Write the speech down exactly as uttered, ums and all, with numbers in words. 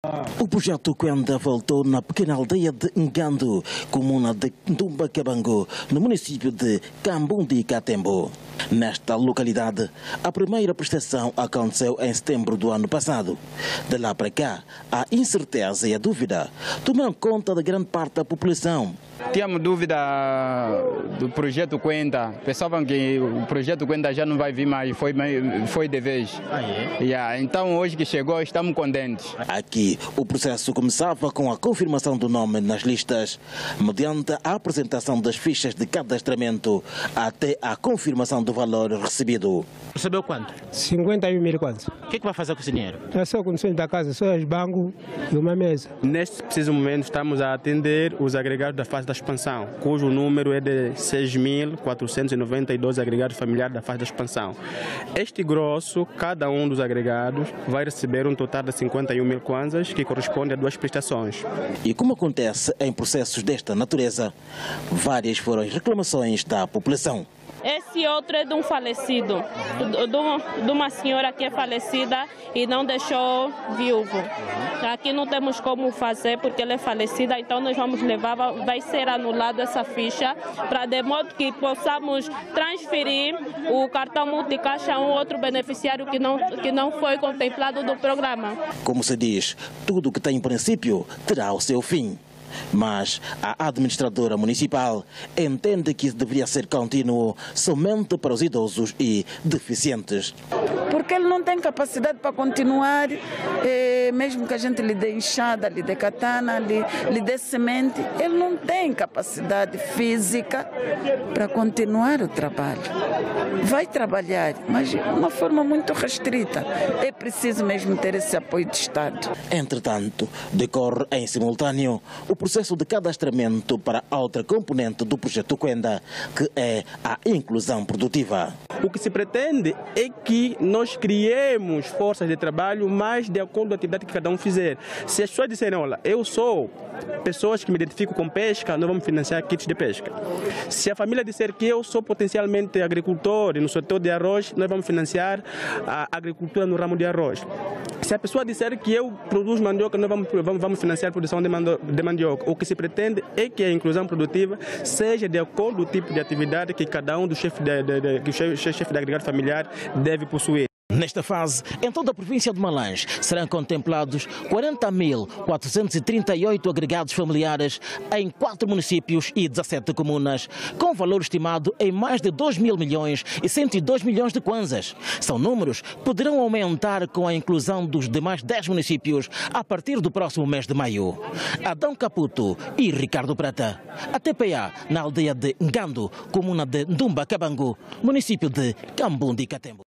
O projeto Quenda voltou na pequena aldeia de Ngando, comuna de Ndumba Cabango, no município de Kambundi Katembo. Nesta localidade, a primeira prestação aconteceu em setembro do ano passado. De lá para cá, a incerteza e a dúvida tomaram conta de grande parte da população. Tínhamos dúvida do projeto Quenda. Pensavam que o projeto Quenda já não vai vir mais, foi, foi de vez. Ah, é? Yeah, então, hoje que chegou, estamos contentes. Aqui, o processo começava com a confirmação do nome nas listas, mediante a apresentação das fichas de cadastramento, até a confirmação do valor recebido. Recebeu quanto? cinquenta e um mil quanto. O que é que vai fazer com esse dinheiro? É só condições da casa, só os bancos e uma mesa. Neste preciso momento estamos a atender os agregados da fase da expansão, cujo número é de seis mil quatrocentos e noventa e dois agregados familiares da fase da expansão. Este grosso, cada um dos agregados vai receber um total de cinquenta e um mil kwanzas, que corresponde a duas prestações. E como acontece em processos desta natureza, várias foram as reclamações da população. Esse outro é de um falecido, de uma senhora que é falecida e não deixou viúvo. Aqui não temos como fazer porque ela é falecida, então nós vamos levar, vai ser anulada essa ficha, para de modo que possamos transferir o cartão multicaixa a um outro beneficiário que não, que não foi contemplado do programa. Como se diz, tudo que tem princípio terá o seu fim. Mas a administradora municipal entende que isso deveria ser contínuo somente para os idosos e deficientes. Porque ele não tem capacidade para continuar, eh, mesmo que a gente lhe dê enxada, lhe dê katana, lhe, lhe dê semente, ele não tem capacidade física para continuar o trabalho. Vai trabalhar, mas de uma forma muito restrita. É preciso mesmo ter esse apoio do Estado. Entretanto, decorre em simultâneo o processo de cadastramento para a outra componente do projeto Quenda, que é a inclusão produtiva. O que se pretende é que nós criemos forças de trabalho mais de acordo com a atividade que cada um fizer. Se as pessoas disserem, olha, eu sou pessoas que me identificam com pesca, nós vamos financiar kits de pesca. Se a família disser que eu sou potencialmente agricultor e no setor de arroz, nós vamos financiar a agricultura no ramo de arroz. Se a pessoa disser que eu produzo mandioca, nós vamos, vamos, vamos financiar a produção de, mando, de mandioca. O que se pretende é que a inclusão produtiva seja de acordo com o tipo de atividade que cada um dos chefes de, de, de, que o chefe, chefe de agregado familiar deve possuir. Nesta fase, em toda a província de Malange, serão contemplados quarenta mil quatrocentos e trinta e oito agregados familiares em quatro municípios e dezassete comunas, com valor estimado em mais de dois mil milhões e cento e dois milhões de kwanzas. São números que poderão aumentar com a inclusão dos demais dez municípios a partir do próximo mês de maio. Adão Caputo e Ricardo Prata, a T P A na aldeia de Ngando, comuna de Ndumba Cabango, município de Kambundi Katembo.